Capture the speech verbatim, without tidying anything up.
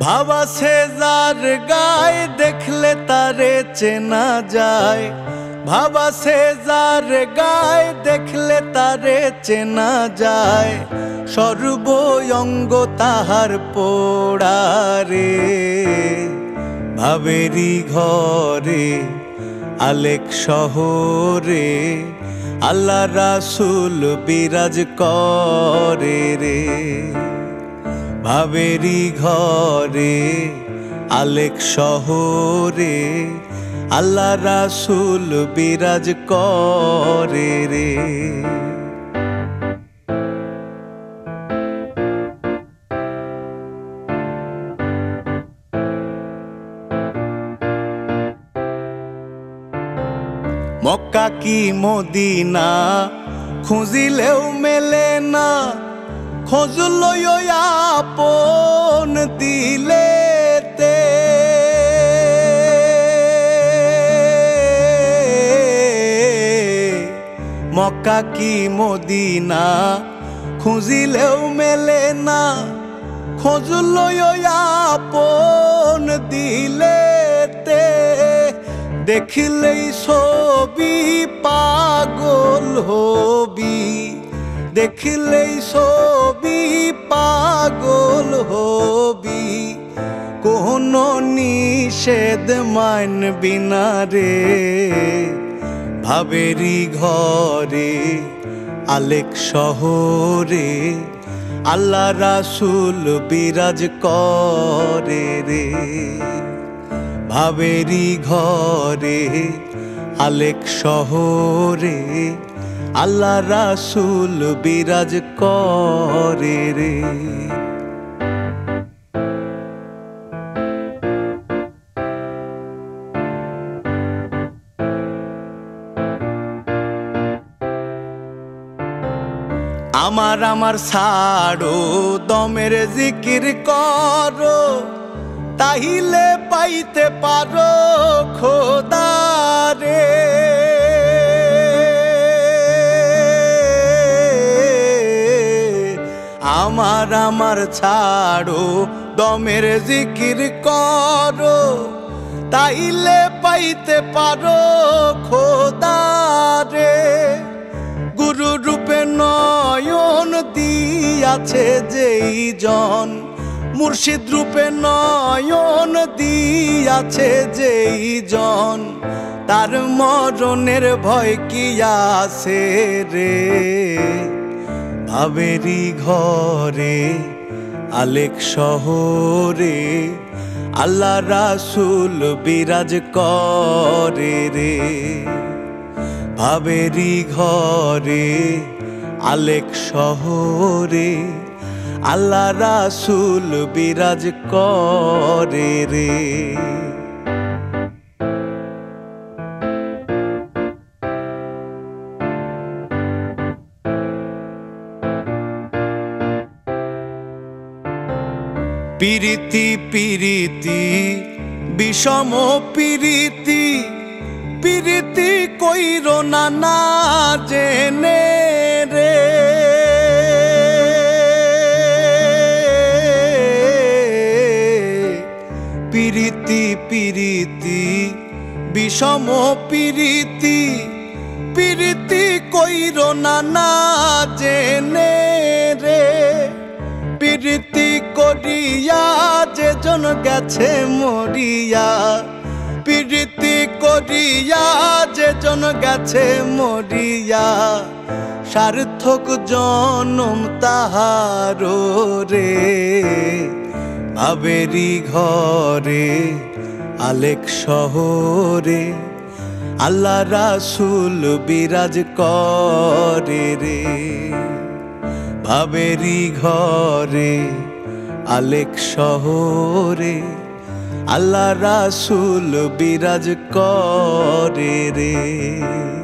ভাবা সে যার গায় দেখলে তারে চেনা যায়। ভাবা সে যার গায় দেখলে তারে চেনা যায়। সর্বঙ্গ তাহার পোড়ারে ভাবেরি ঘরে আলেক শহরে আল্লাহ রাসূল বিরাজ করে রে। ভাবেরি ঘরে আলেক শহরে আল্লাহ রাসূল বিরাজ করে রে। মক্কা কি মদিনা খুঁজিলেও মেলে না। খোঁজ লইয়া আপন দিলেতে মক্কা কি মদিনা খুঁজিলেও মেলে না। খোঁজ লইয়া আপন দিলেতে দেখিলেই ছবি পাগল হবি। দেখিলেই ছবি পাগল হবি। কোন নিষেধ মানবি না রে। ভাবেরি ঘরে আলেক শহরে আল্লাহ রাসূল বিরাজ করে রে। ভাবেরি ঘরে আলেক শহরে আল্লাহ রাসূল বিরাজ করে রে। আমার আমার ছাড়ো দমের জিকির করো। তাহিলে পাইতে পারো খোদারে। আমার আমার ছাড়ো দমের জিকির করো। তাইলে পাইতে পারো খোদারে। গুরু রূপে নয়ন দিয়াছে যেই জন। মুর্শিদ রূপে নয়ন দিয়াছে যেই জন। তার মরণের ভয় কি আছে রে। ভাবেরি ঘরে আলেক শহরে আল্লাহ রাসূল বিরাজ করে রে। ভাবেরি ঘরে আলেক শহরে আল্লাহ রাসূল বিরাজ করে রে। পিরিতি পিরিতি বিষম পিরিতি। পিরিতি কইরো না না জেনে রে। পিরিতি পিরিতি বিষম পিরিতি। পিরিতি কইরো না না জেনে রে। পিরিতি করিয়া যেজন গেছে মরিয়া। পিরিতি করিয়া যেজন গেছে মরিয়া। সার্থক জনম তাহারো রে। ভাবেরি ঘরে আলেক শহরে আল্লাহ রাসূল বিরাজ করে রে। ভাবেরি ঘরে আলেক শহরে আল্লাহ রাসূল বিরাজ করে রে।